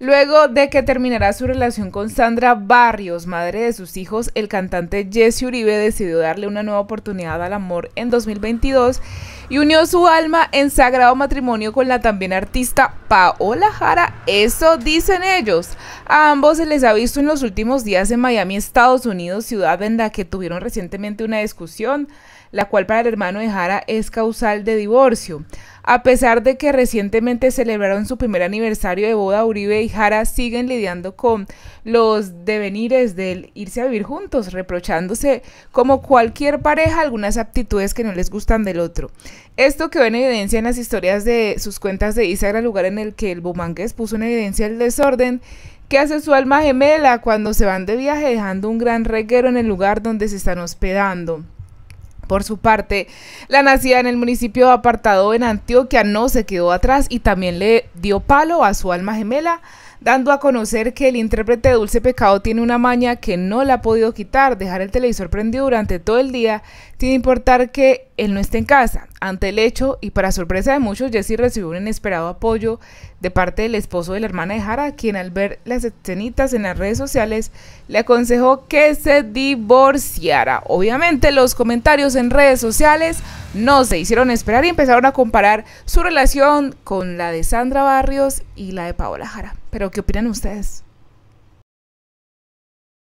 Luego de que terminara su relación con Sandra Barrios, madre de sus hijos, el cantante Jesse Uribe decidió darle una nueva oportunidad al amor en 2022 y unió su alma en sagrado matrimonio con la también artista Paola Jara. Eso dicen ellos. A ambos se les ha visto en los últimos días en Miami, Estados Unidos, ciudad en la que tuvieron recientemente una discusión, la cual para el hermano de Jara es causal de divorcio. A pesar de que recientemente celebraron su primer aniversario de boda, Uribe y Jara siguen lidiando con los devenires del irse a vivir juntos, reprochándose como cualquier pareja algunas aptitudes que no les gustan del otro. Esto quedó en evidencia en las historias de sus cuentas de Instagram, lugar en el que el bumangués puso en evidencia el desorden que hace su alma gemela cuando se van de viaje, dejando un gran reguero en el lugar donde se están hospedando. Por su parte, la nacida en el municipio de Apartado en Antioquia no se quedó atrás y también le dio palo a su alma gemela, dando a conocer que el intérprete de Dulce Pecado tiene una maña que no la ha podido quitar: dejar el televisor prendido durante todo el día sin importar que él no esté en casa. Ante el hecho, y para sorpresa de muchos, Jesse recibió un inesperado apoyo de parte del esposo de la hermana de Jara, quien al ver las escenitas en las redes sociales le aconsejó que se divorciara. Obviamente los comentarios en redes sociales no se hicieron esperar y empezaron a comparar su relación con la de Sandra Barrios y la de Paola Jara. ¿Pero qué opinan ustedes?